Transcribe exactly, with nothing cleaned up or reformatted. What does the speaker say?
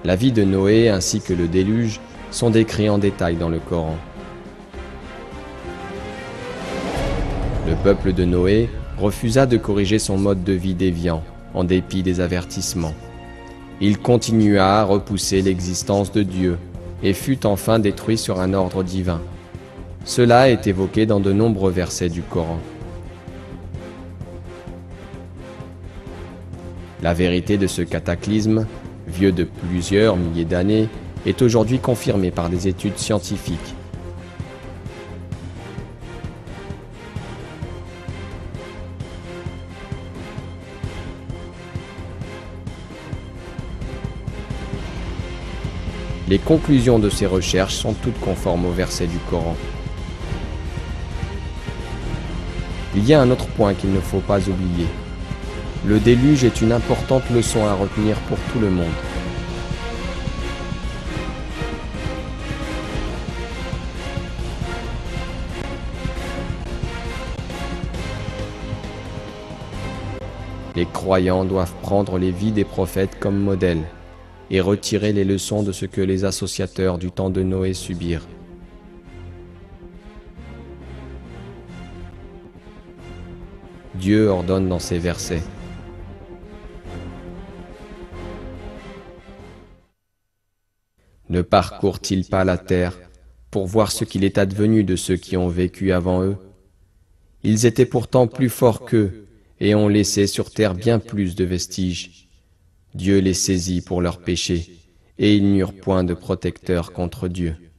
La vie de Noé ainsi que le déluge sont décrits en détail dans le Coran. Le peuple de Noé refusa de corriger son mode de vie déviant, en dépit des avertissements. Il continua à repousser l'existence de Dieu et fut enfin détruit sur un ordre divin. Cela est évoqué dans de nombreux versets du Coran. La vérité de ce cataclysme, vieux de plusieurs milliers d'années, est aujourd'hui confirmée par des études scientifiques. Les conclusions de ces recherches sont toutes conformes aux versets du Coran. Il y a un autre point qu'il ne faut pas oublier. Le déluge est une importante leçon à retenir pour tout le monde. Les croyants doivent prendre les vies des prophètes comme modèle et retirer les leçons de ce que les associateurs du temps de Noé subirent. Dieu ordonne dans ces versets: ne parcourent-ils pas la terre pour voir ce qu'il est advenu de ceux qui ont vécu avant eux? Ils étaient pourtant plus forts qu'eux et ont laissé sur terre bien plus de vestiges. Dieu les saisit pour leurs péchés, et ils n'eurent point de protecteur contre Dieu.